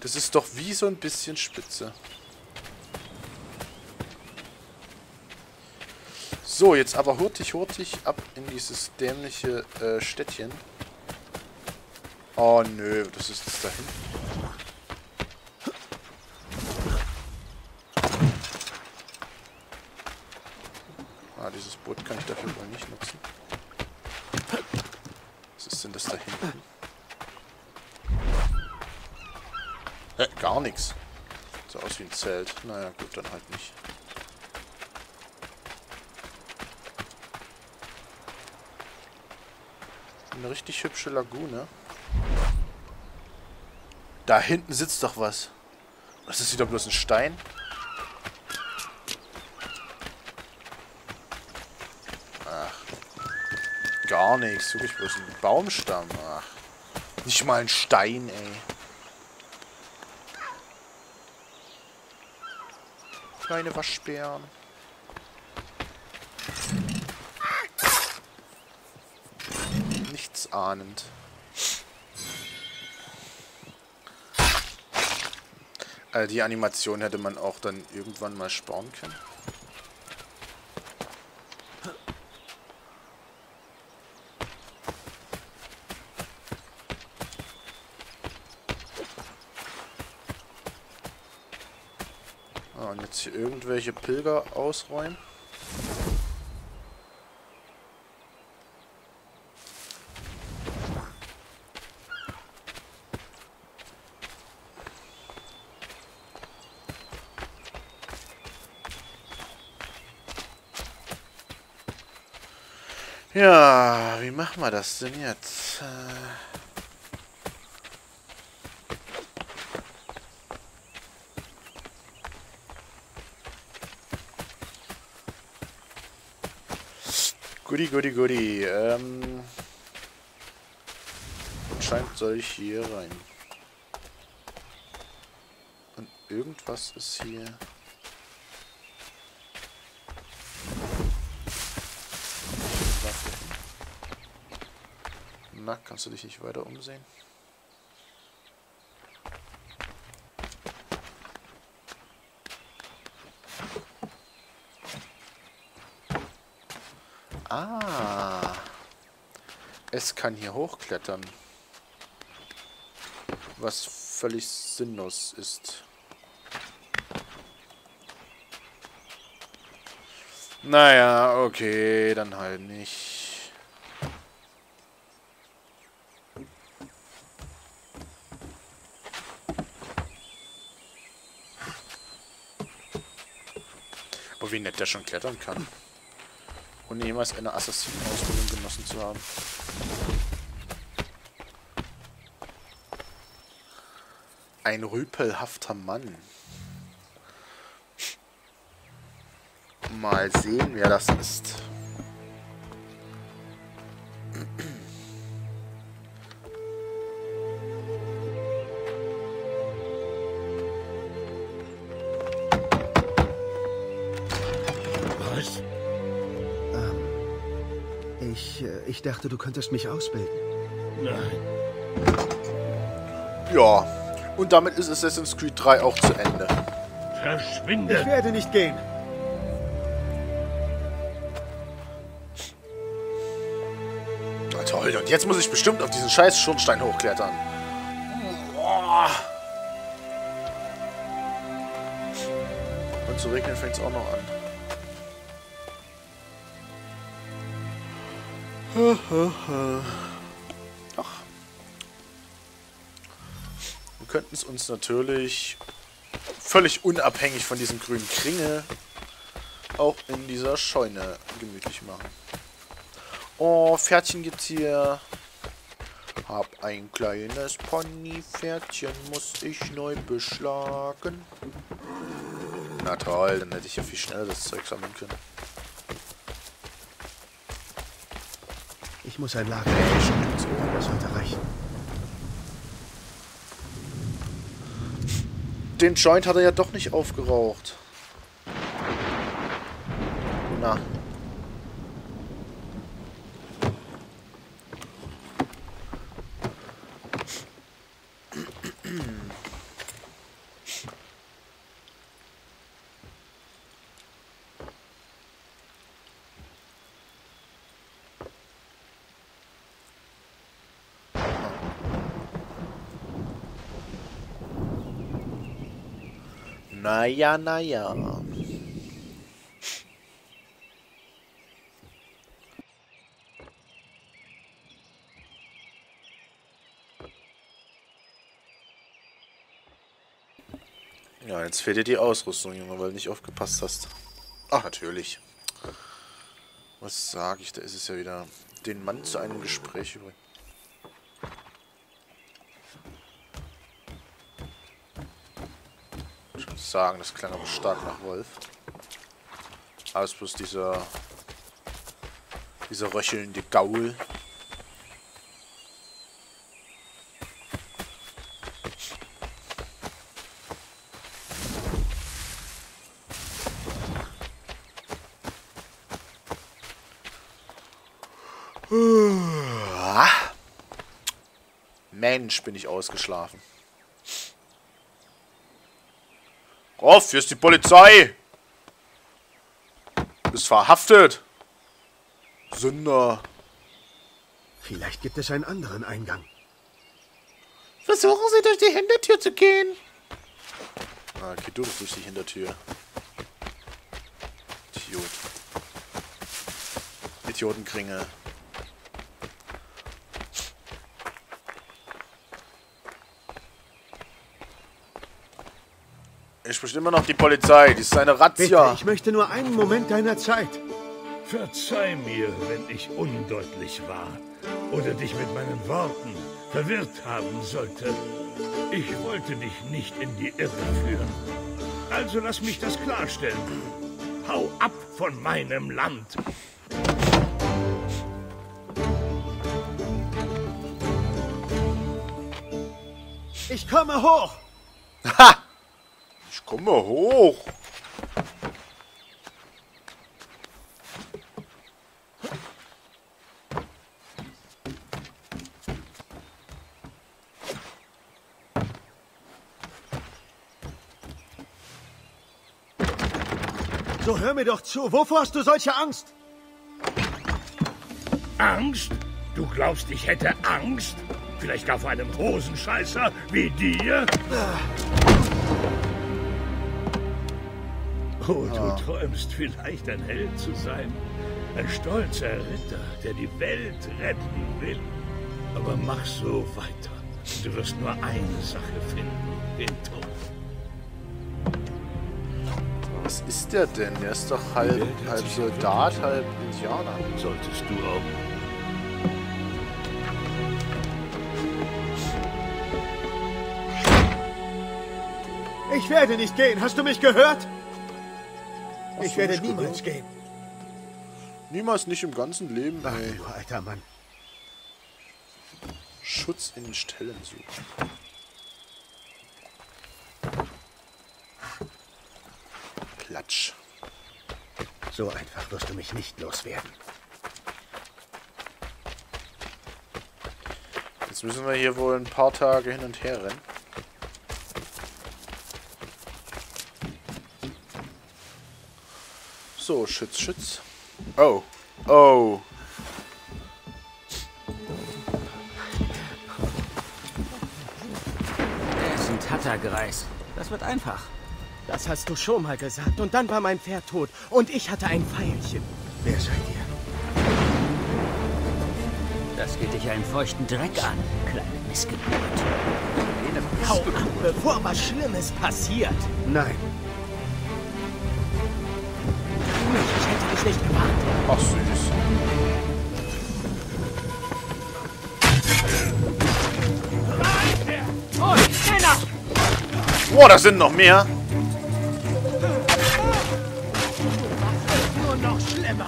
Das ist doch wie so ein bisschen spitze. So, jetzt aber hurtig ab in dieses dämliche Städtchen. Oh nö, das ist das da hinten. Ah, dieses Boot kann ich dafür wohl nicht nutzen. Was ist denn das da hinten? Gar nichts. Sieht aus wie ein Zelt. Naja, gut, dann halt nicht. Eine richtig hübsche Lagune. Da hinten sitzt doch was. Das ist wieder bloß ein Stein. Ach. Gar nichts. Wirklich bloß ein Baumstamm. Ach. Nicht mal ein Stein, ey. Kleine Waschbären. Nichts ahnend. Die Animation hätte man auch dann irgendwann mal sparen können. Ah, und jetzt hier irgendwelche Pilger ausräumen. Ja, wie machen wir das denn jetzt? Goodie. Anscheinend soll ich hier rein. Und irgendwas ist hier. Na, kannst du dich nicht weiter umsehen? Ah. Es kann hier hochklettern. Was völlig sinnlos ist. Naja, okay, dann halt nicht. Aber wie nett der schon klettern kann. Ohne jemals eine Assassinen-Ausbildung genossen zu haben. Ein rüpelhafter Mann. Mal sehen, wer das ist. Was? Ich dachte, du könntest mich ausbilden. Nein. Ja, und damit ist Assassin's Creed 3 auch zu Ende. Verschwinde! Ich werde nicht gehen. Na toll, und jetzt muss ich bestimmt auf diesen scheiß Schornstein hochklettern. Boah. Und zu regnen fängt es auch noch an. Ach. Wir könnten es uns natürlich völlig unabhängig von diesem grünen Kringel auch in dieser Scheune gemütlich machen. Oh, Pferdchen gibt's hier. Hab ein kleines Ponypferdchen, muss ich neu beschlagen. Na toll, dann hätte ich ja viel schneller das Zeug sammeln können. Ich muss ein Lager erwischen. Das sollte reichen. Den Joint hat er ja doch nicht aufgeraucht. Na. Naja, naja. Ja, jetzt fehlt dir die Ausrüstung, Junge, weil du nicht aufgepasst hast. Ach, natürlich. Was sage ich? Da ist es ja wieder. Den Mann zu einem Gespräch übrigens. Ich muss sagen, das klang aber stark nach Wolf. Aber es ist bloß dieser röchelnde Gaul. Mensch, bin ich ausgeschlafen. Rolf, hier ist die Polizei. Du bist verhaftet. Sünder. Vielleicht gibt es einen anderen Eingang. Versuchen Sie, durch die Hintertür zu gehen. Ah, geh du doch durch die Hintertür. Idiot. Idiotenkringel. Ich spricht immer noch die Polizei. Die ist eine Razzia. Bitte, ich möchte nur einen Moment deiner Zeit. Verzeih mir, wenn ich undeutlich war oder dich mit meinen Worten verwirrt haben sollte. Ich wollte dich nicht in die Irre führen. Also lass mich das klarstellen. Hau ab von meinem Land. Ich komme hoch. Ha! Ich komme hoch. So, hör mir doch zu. Wovor hast du solche Angst? Angst? Du glaubst, ich hätte Angst? Vielleicht gar vor einem Hosenscheißer wie dir? Oh, du träumst vielleicht ein Held zu sein. Ein stolzer Ritter, der die Welt retten will. Aber mach so weiter. Du wirst nur eine Sache finden, den Tod. Was ist der denn? Der ist doch halb Soldat, halb Indianer. Solltest du auch. Ich werde nicht gehen. Hast du mich gehört? Hast Ich du werde mich niemals gehört? gehen. Niemals, nicht im ganzen Leben. Ach, Ey. du alter Mann. Schutz in Stellen suchen. Klatsch. So einfach wirst du mich nicht loswerden. Jetzt müssen wir hier wohl ein paar Tage hin und her rennen. So, Schütz, Schütz. Oh. Oh. Er ist ein Tattergreis. Das wird einfach. Das hast du schon mal gesagt. Und dann war mein Pferd tot. Und ich hatte ein Pfeilchen. Wer seid ihr? Das geht dich einen feuchten Dreck an, kleine Missgeburt. Hau ab, bevor was Schlimmes passiert. Nein. Ich hätte dich nicht gewarnt. Ach, süß. Oh, schneller! Boah, da sind noch mehr. Nur noch schlimmer.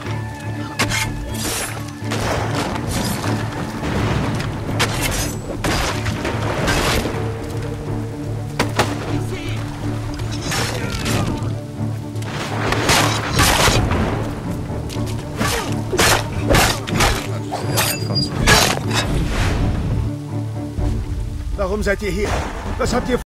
Warum seid ihr hier? Was habt ihr